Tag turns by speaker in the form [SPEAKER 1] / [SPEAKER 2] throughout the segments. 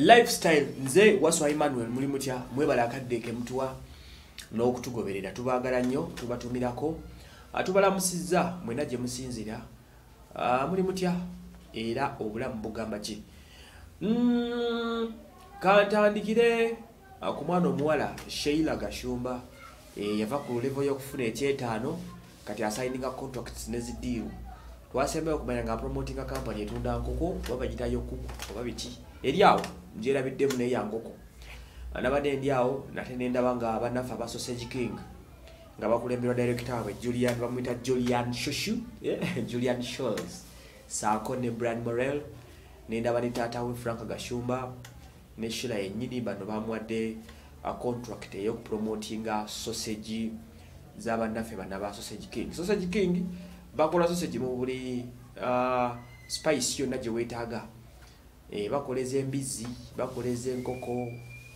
[SPEAKER 1] lifestyle nze waswa Emmanuel muli mutya mwebala akaddeke mtuwa n'okutugoberera tubagala nnyo tubatumirako atubalamusizza mwena gye musinzira muli mutya era obulamu bugamba ki kantandikire ku mwana omuwala Sheilah Gashumba yava ku level y'okufuna ekyetaano kati asigninga contracts nezidiru twasembeyo okumanya nga promotinga company etunda nkoko oba bagitayo kuku oba biki eriawo njerabidde ne yangoko anabadde ndiawo nate nendaba nga abanafu aba Sausage King nga bakulemberwa director we Julian bamwita Julian Shushu Julian Shows Sako ne Brand Morel nendaba ni tata we Frank Gashumba ne Sheilah yennyini bano bamwadde a contract yo promotinga sausage z'abanafe banaba Sausage King. Sausage King bakola sausage mu buli spice yonna gye weetaaga. Bakoleze embizi, bakoleze enkoko,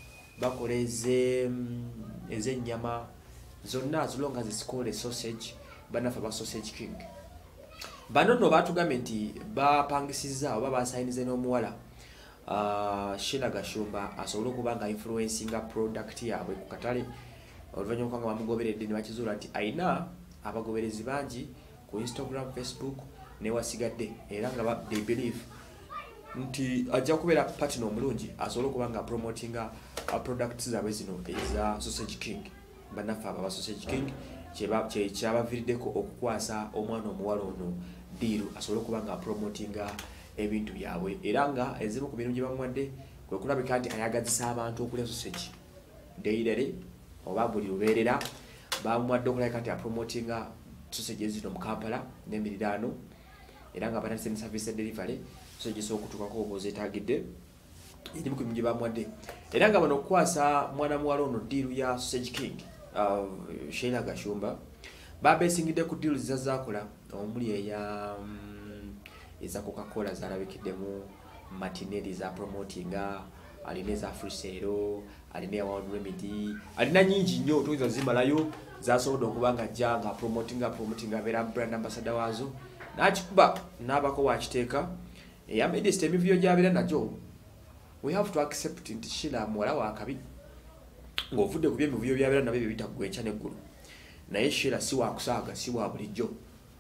[SPEAKER 1] bakoleze ez'ennyama zonna as long as it's called a sausage banafe ba Sausage King. Bano no batugambye nti bapangisiza oba basayinize n'omuwala Sheilah Gashumba asobola okuba nga influencinga product yaabwe ku katale oluvannyuma kwanga bamugoberedde ne bakizuula nti ayina abagoberezi bangi ku Instagram, Facebook ne wasigadde era nga they believe nti ajja kubeera partner omulungi asobola okuba nga promotinga products zaabwe zino eza Sausage King banafe aba Sausage King kyabaviiriddeko okukwasa omwana omuwala ono diiru asobola okuba nga promotinga ebintu byabwe era nga ezimu ku bintu gye bamwadde kwe kulabika nti ayagazisa abantu okulya sausage daily oba buli lubeerera bamwadde okulabika nti apromotinga sausage zino mu Kampala n'emiriraano era nga banase ne service delivery sausage z'okutuukako oba ozeetaagidde erimu ku bintu gye bamwadde era nga bano okukwasa mwana muwala ono diiru ya Sausage King Sheilah Gashumba babesingidde ku diiru zizazaakola omuli eya eza Coca-Cola zalabikiddemu matineri za promotinga alina eza Frisero alina ya World Remedy alina nyingi nnyo toyiza zimalayo zasobola okuba nga ajja nga promotinga beera brand ambassador waazo n'akikuba n'abako wakiteeka eyambedde emivyo gy'abeera najo we have to accept nti Sheilah muwala wa kabi ng'ovudde ku by'emivuyo by'abeera nabyo bye bitagwa enkya n'eggulu naye Sheilah si wa kusaaga si wa bulijjo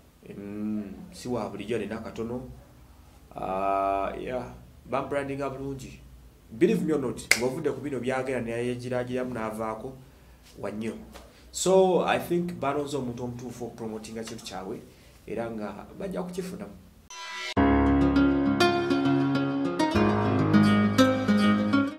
[SPEAKER 1] si wa bulijjo nina katono bambrandinga bulungi believe me or not ng'ovudde ku bino byagera neyegiragiramu n'avaako wannyo so I think balonze omuntu omutuufu okupromotinga kintu kyabwe era nga bajja kukifunamu